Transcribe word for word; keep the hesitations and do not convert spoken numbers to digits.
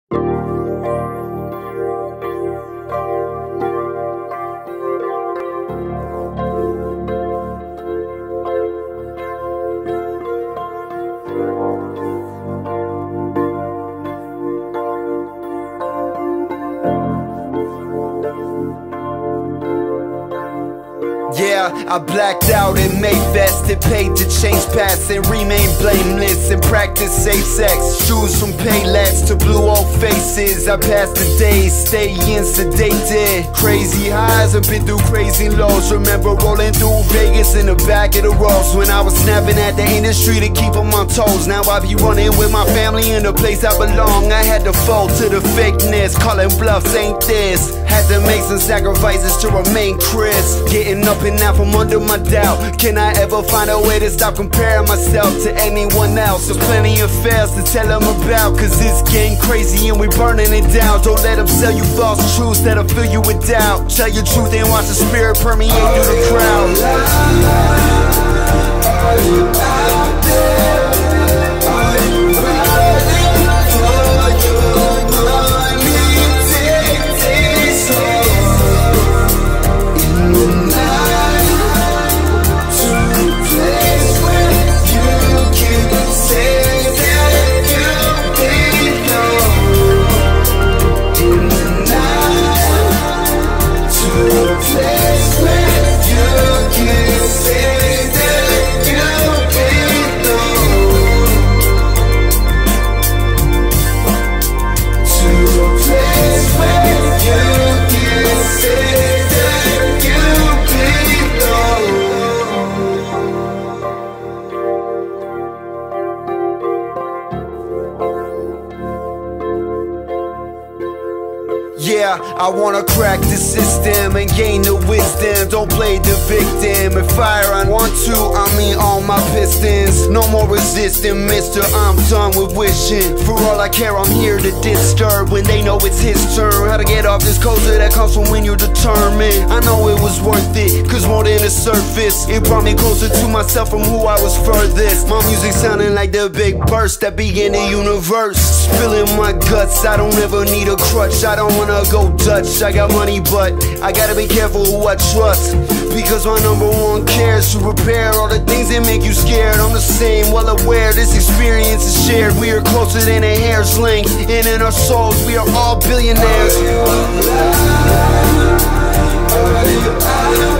Yeah, I blacked out at Mayfest and paid to change paths and remain blameless and practice safe sex. Shoes from Payless to blue old faces. I passed the days staying sedated. Crazy highs, I've been through crazy lows. Remember rolling through Vegas in the back of the Rolls when I was snapping at the industry to keep them on toes. Now I be running with my family in the place I belong. I had to fold to the fakeness, calling bluffs ain't this. Had to make some sacrifices to remain crisp. Getting up and out from under my doubt. Can I ever find a way to stop comparing myself to anyone else? There's plenty of fails to tell them about, cause this game crazy and we burning it down. Don't let them sell you false truths that'll fill you with doubt. Tell your truth and watch the spirit permeate through the crowd. Are you out there? Are you riding for your money? Take this home in the night to a place where you can say that you belong. In the night to a place where you can say yeah, I wanna crack the system and gain the wisdom. Don't play the victim and fire on one, two, I mean all my pistons. No more resisting, mister, I'm done with wishing. For all I care, I'm here to disturb when they know it's his turn. How to get off this culture that comes from when you're determined. I know it was worth it, cause more than the surface, it brought me closer to myself from who I was furthest. My music sounding like the big burst that began the universe. Spilling my guts, I don't ever need a crutch. I don't wanna go Dutch, I got money but I gotta be careful who I trust, because my number one care is to repair all the things that make you scared. I'm the same, well aware this experience is shared. We are closer than a hair's length, and in our souls we are all billionaires. Are you alive? Are you alive?